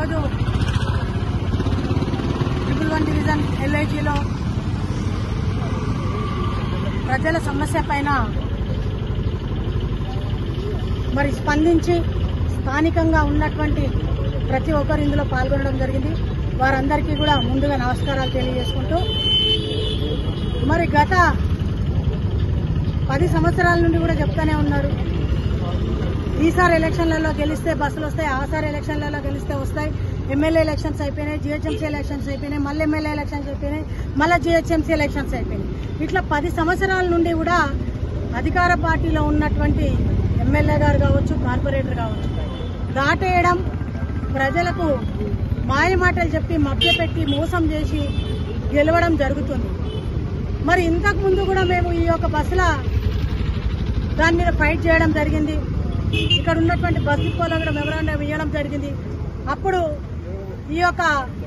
ఈరోజు 111 డివిజన్ ఎల్ఐజీలో ప్రజల సమస్య పైన మరి స్పందించి స్థానికంగా ఉన్నటువంటి ప్రతి ఒక్కరు ఇందులో పాల్గొనడం జరిగింది. వారందరికీ కూడా ముందుగా నమస్కారాలు తెలియజేసుకుంటూ మరి గత 10 సంవత్సరాల నుండి కూడా చెప్తానే ఉన్నారు, ఈసారి ఎలక్షన్లలో గెలిస్తే బస్సులు వస్తాయి, ఆసారి ఎలక్షన్లలో గెలిస్తే వస్తాయి. ఎమ్మెల్యే ఎలక్షన్స్ అయిపోయినాయి, జీహెచ్ఎంసీ ఎలక్షన్స్ అయిపోయినాయి, మళ్ళీ ఎమ్మెల్యే ఎలక్షన్స్ అయిపోయినాయి, మళ్ళీ జీహెచ్ఎంసీ ఎలక్షన్స్ అయిపోయినాయి. ఇట్లా 10 సంవత్సరాల నుండి కూడా అధికార పార్టీలో ఉన్నటువంటి ఎమ్మెల్యే గారు కావచ్చు, కార్పొరేటర్ కావచ్చు, దాటేయడం, ప్రజలకు మాయమాటలు చెప్పి మభ్యపెట్టి మోసం చేసి గెలవడం జరుగుతుంది. మరి ఇంతకు ముందు కూడా మేము ఈ యొక్క బస్సుల దాని మీద ఫైట్ చేయడం జరిగింది. ఇక్కడ ఉన్నటువంటి బస్ డిపోలో కూడా మెమరాండం ఇవ్వడం జరిగింది. అప్పుడు ఈ యొక్క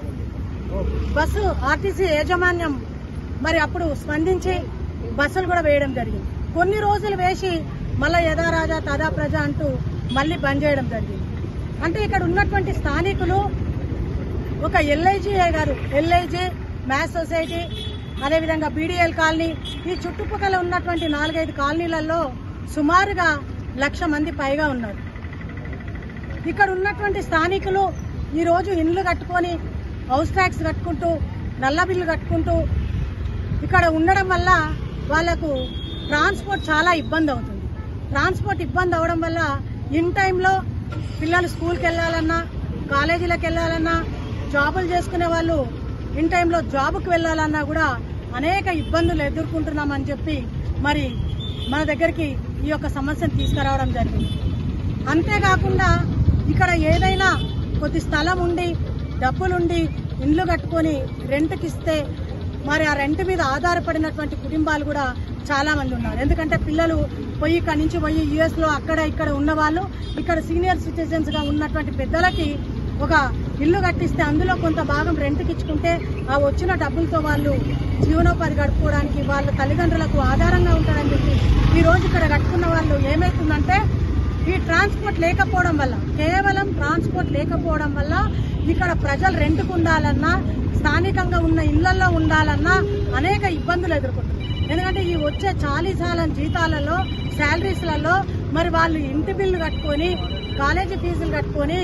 బస్సు ఆర్టీసీ యాజమాన్యం మరి అప్పుడు స్పందించి బస్సులు కూడా వేయడం జరిగింది. కొన్ని రోజులు వేసి మళ్ళీ యథా రాజా తదా ప్రజ అంటూ మళ్ళీ బంద్ చేయడం జరిగింది. అంటే ఇక్కడ ఉన్నటువంటి స్థానికులు ఒక ఎల్ఐజీ గారు, ఎల్ఐజీ మ్యాథ్స్ సొసైటీ, అదేవిధంగా బీడీఎల్ కాలనీ, ఈ చుట్టుపక్కల ఉన్నటువంటి 4-5 కాలనీలలో సుమారుగా 1,00,000 మంది పైగా ఉన్నారు. ఇక్కడ ఉన్నటువంటి స్థానికులు ఈరోజు ఇండ్లు కట్టుకొని హౌస్ ట్యాక్స్ కట్టుకుంటూ నల్ల బిల్లు కట్టుకుంటూ ఇక్కడ ఉండడం వల్ల వాళ్లకు ట్రాన్స్పోర్ట్ చాలా ఇబ్బంది అవుతుంది. ట్రాన్స్పోర్ట్ ఇబ్బంది అవడం వల్ల ఇన్ టైంలో పిల్లలు స్కూల్కి వెళ్ళాలన్నా, కాలేజీలకు వెళ్ళాలన్నా, జాబులు చేసుకునే వాళ్ళు ఇన్ టైంలో జాబుకు వెళ్ళాలన్నా కూడా అనేక ఇబ్బందులు ఎదుర్కొంటున్నామని చెప్పి మరి మన దగ్గరికి ఈ యొక్క సమస్యను తీసుకురావడం జరిగింది. అంతేకాకుండా ఇక్కడ ఏదైనా కొద్ది స్థలం ఉండి డబ్బులుండి ఇండ్లు కట్టుకొని రెంట్కిస్తే మరి ఆ రెంట్ మీద ఆధారపడినటువంటి కుటుంబాలు కూడా చాలా మంది ఉన్నారు. ఎందుకంటే పిల్లలు ఇక్కడి నుంచి పోయి యుఎస్లో అక్కడ ఇక్కడ ఉన్న వాళ్ళు ఇక్కడ సీనియర్ సిటిజన్స్ గా ఉన్నటువంటి పెద్దలకి ఒక ఇల్లు కట్టిస్తే అందులో కొంత భాగం రెంట్కి ఇచ్చుకుంటే ఆ వచ్చిన డబ్బులతో వాళ్ళు జీవనోపాధి గడుపుకోవడానికి వాళ్ళ తల్లిదండ్రులకు ఆధారంగా ఉంటారని చెప్పి ఈ రోజు ఇక్కడ కట్టుకున్న వాళ్ళు ఏమైతుందంటే ఈ ట్రాన్స్పోర్ట్ లేకపోవడం వల్ల, కేవలం ట్రాన్స్పోర్ట్ లేకపోవడం వల్ల ఇక్కడ ప్రజలు రెంట్కు ఉండాలన్నా, స్థానికంగా ఉన్న ఇళ్లలో ఉండాలన్నా అనేక ఇబ్బందులు ఎదుర్కొంటారు. ఎందుకంటే ఈ వచ్చే చాలీసాల జీతాలలో, శాలరీస్లలో మరి వాళ్ళు ఇంటి బిల్లు కట్టుకొని, కాలేజీ ఫీజులు కట్టుకొని,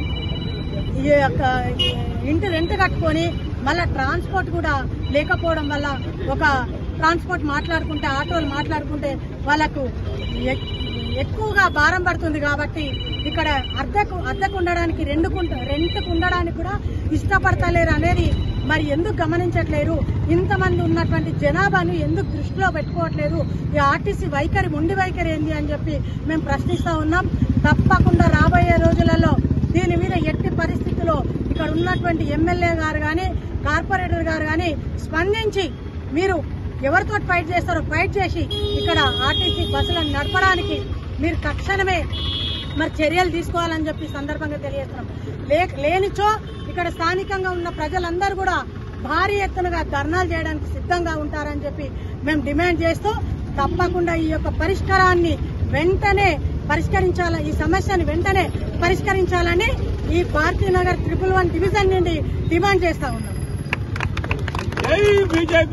ఇంటి రెంట్ కట్టుకొని మళ్ళా ట్రాన్స్పోర్ట్ కూడా లేకపోవడం వల్ల ఒక ట్రాన్స్పోర్ట్ మాట్లాడుకుంటే, ఆటోలు మాట్లాడుకుంటే వాళ్ళకు ఎక్కువగా భారం పడుతుంది. కాబట్టి ఇక్కడ అద్దెకు ఉండడానికి, రెంట్కు ఉండడానికి కూడా ఇష్టపడతలేరు అనేది మరి ఎందుకు గమనించట్లేరు? ఇంతమంది ఉన్నటువంటి జనాభాను ఎందుకు దృష్టిలో పెట్టుకోవట్లేదు? ఈ ఆర్టీసీ వైఖరి, మొండి వైఖరి ఏంది అని చెప్పి మేము ప్రశ్నిస్తా ఉన్నాం. తప్పకుండా రాబోయే రోజులలో దీని మీద ఎట్టి పరిస్థితుల్లో ఇక్కడ ఉన్నటువంటి ఎమ్మెల్యే గారు కానీ, కార్పొరేటర్ గారు కానీ స్పందించి మీరు ఎవరితో ఫైట్ చేస్తారో ఫైట్ చేసి ఇక్కడ ఆర్టీసీ బస్సులను నడపడానికి మీరు తక్షణమే మరి చర్యలు తీసుకోవాలని చెప్పి సందర్భంగా తెలియజేస్తున్నాం. లేనిచో ఇక్కడ స్థానికంగా ఉన్న ప్రజలందరూ కూడా భారీ ఎత్తునగా ధర్నాలు చేయడానికి సిద్ధంగా ఉంటారని చెప్పి మేము డిమాండ్ చేస్తూ తప్పకుండా ఈ యొక్క పరిష్కారాన్ని వెంటనే పరిష్కరించాలని, ఈ సమస్యను వెంటనే పరిష్కరించాలని ఈ భారతీనగర్ 111 డివిజన్ నుండి డిమాండ్ చేస్తా ఉన్నాం.